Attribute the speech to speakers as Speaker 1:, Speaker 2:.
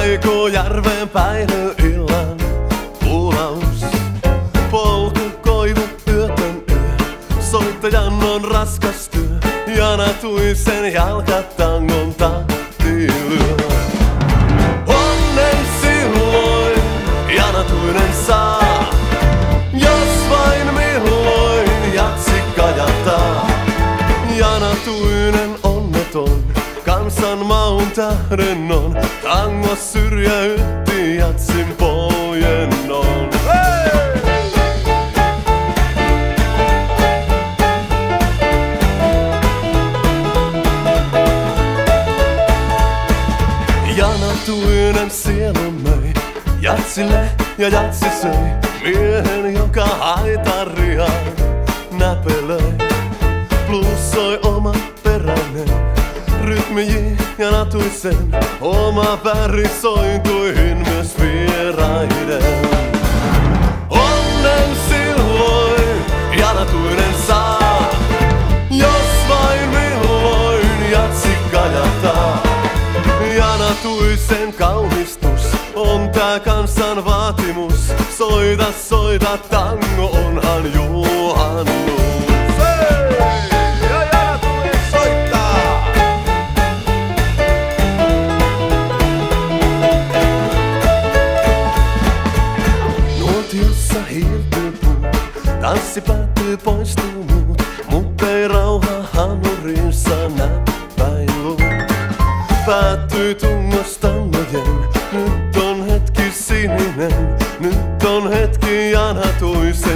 Speaker 1: Kaikuu järven päivöillan puulaus. Polku, koivu, yötön yö. Soittajan on raskas työ. Jana Tuisen jalkatangon tahti lyö. Onnen silloin Jana Tuinen saa, jos vain milloin jatsi kajataa. Jana Tuinen onneton, kansan maun tähden on. Tango syrjäytti jatsin poljennon. Jana Tuinen sielun möi jatsille ja jatsi söi miehen, joka haitaria näpelöi. Blues soi oma peräinen, rytmi Jana Tuisen, oma väri sointuihin myös vieraiden. Onnen silloin Jana Tuinen saa, jos vain milloin jatsi kajataa. Jana Tuisen kaunistus on tää kansan vaatimus. Soita, soita, tango onhan juhannus. Nuotiossa hiiltyy puu, tanssi päättyy, poistuu muut, mutta ei rauha hanurinsa näppäilu. Päättyy tungostannojen, nyt on hetki sininen, nyt on hetki Jana Tuisen.